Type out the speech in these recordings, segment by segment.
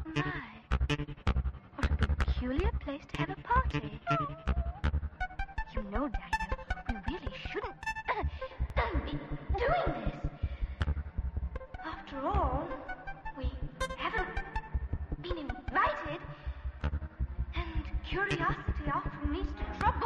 My, what a peculiar place to have a party. You know, Dino, we really shouldn't be doing this. After all, we haven't been invited, and curiosity often leads to trouble.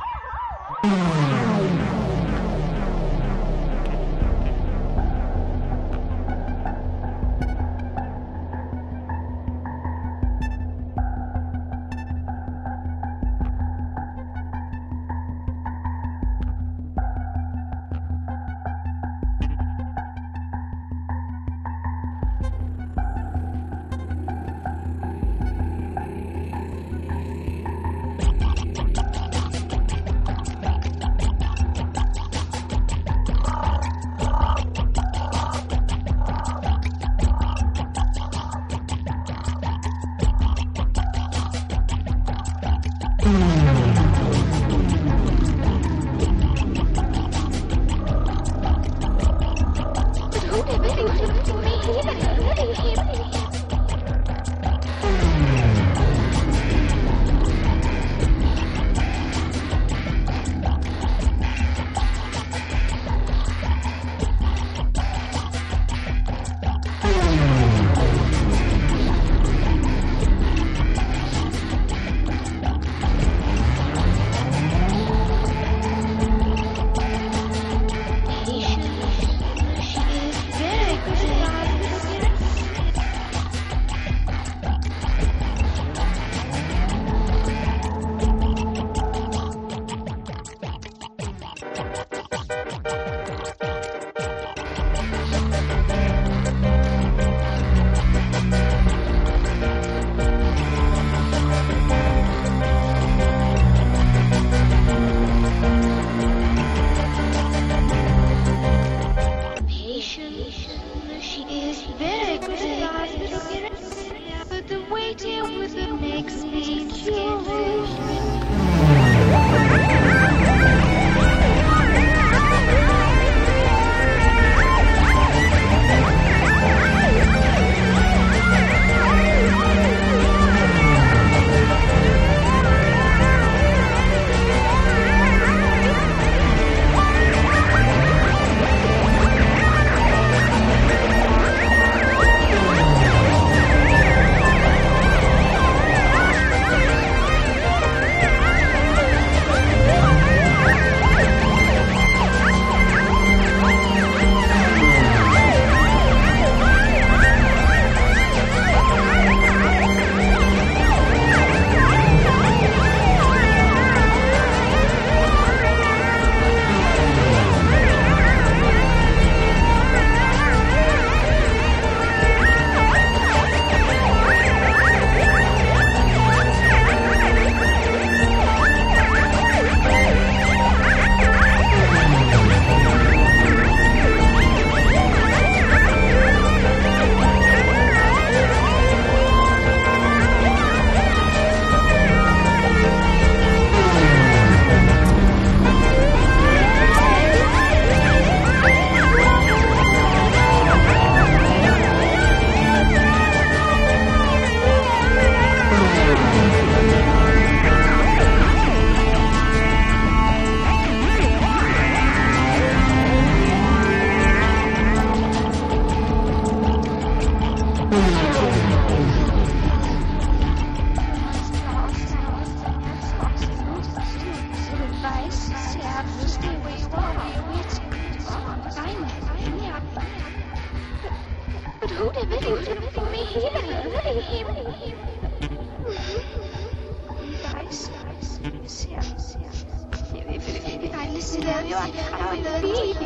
If I listen to you, I would be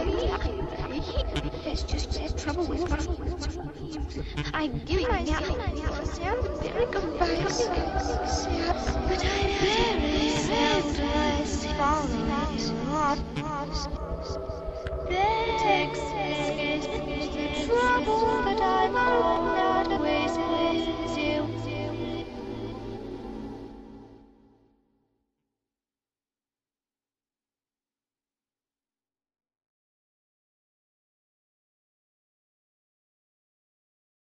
There's just trouble with me. I give myself sound very confused. But I very seldom fall into what vexes the trouble that I'm always